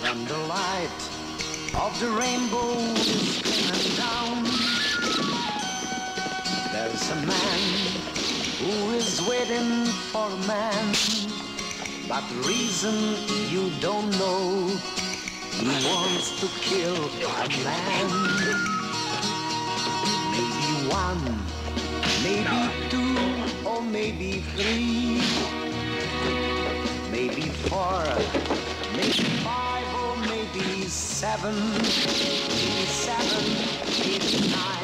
when the light of the rainbow is coming down. There's a man who is waiting for a man, but the reason you don't know, he wants to kill a man. Maybe one, maybe two, or maybe three, maybe four, maybe five, or maybe seven, maybe 9.